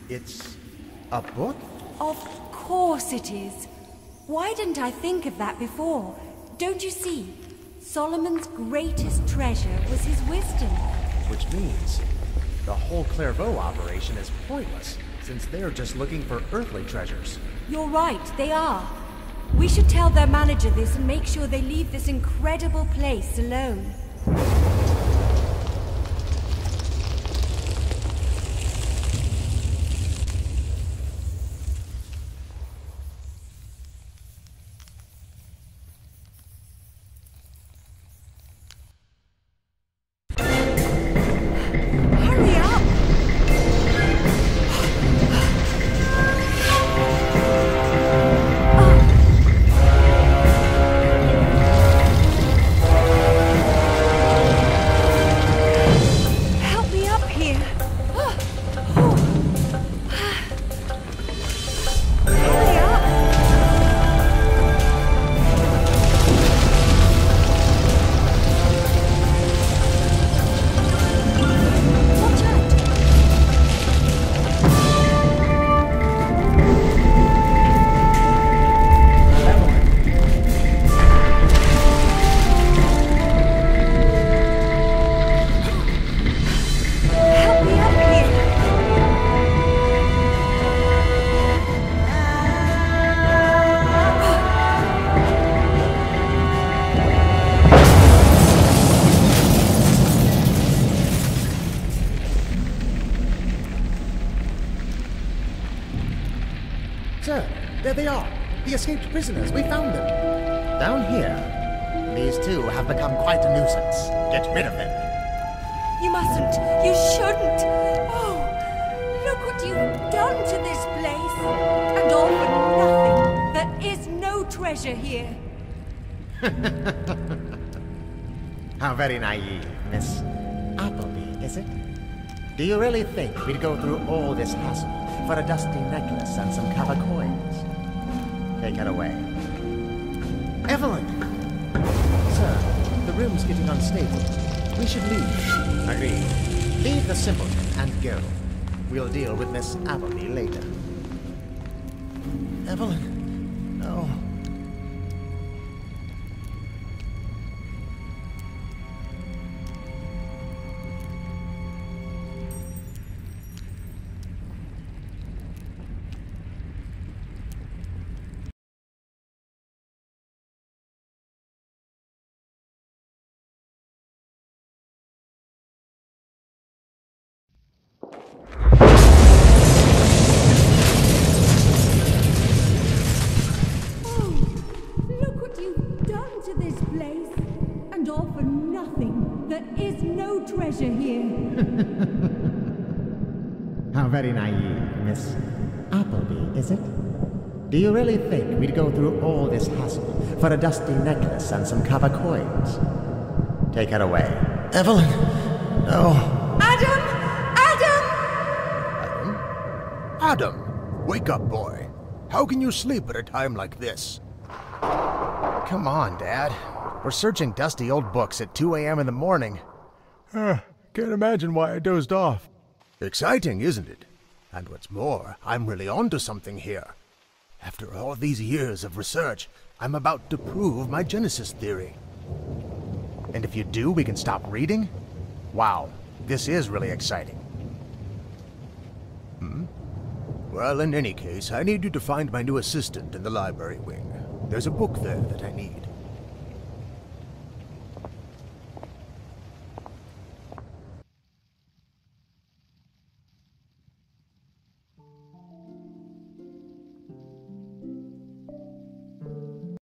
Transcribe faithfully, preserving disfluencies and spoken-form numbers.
It's a book? Of course it is. Why didn't I think of that before? Don't you see? Solomon's greatest treasure was his wisdom. Which means the whole Clairvaux operation is pointless, since they're just looking for earthly treasures. You're right, they are. We should tell their manager this and make sure they leave this incredible place alone. Sir, there they are. The escaped prisoners. We found them. Down here. These two have become quite a nuisance. Get rid of them. You mustn't. You shouldn't. Oh, look what you've done to this place. And all for nothing. There is no treasure here. How very naive, Miss Appleby, is it? Do you really think we'd go through all this hassle for a dusty necklace and some copper coins? Take her away. Evelyn! Sir, the room's getting unstable. We should leave. Agreed. Leave the simpleton and go. We'll deal with Miss Appleby later. Evelyn, no. All for nothing. There is no treasure here. How very naive, Miss Appleby, is it? Do you really think we'd go through all this hassle for a dusty necklace and some copper coins? Take her away. Evelyn! No. Adam! Adam! Adam? Adam! Wake up, boy. How can you sleep at a time like this? Come on, Dad. We're searching dusty old books at two A M in the morning. Uh, can't imagine why I dozed off. Exciting, isn't it? And what's more, I'm really onto something here. After all these years of research, I'm about to prove my Genesis theory. And if you do, we can stop reading? Wow, this is really exciting. Hmm? Well, in any case, I need you to find my new assistant in the library wing. There's a book there that I need.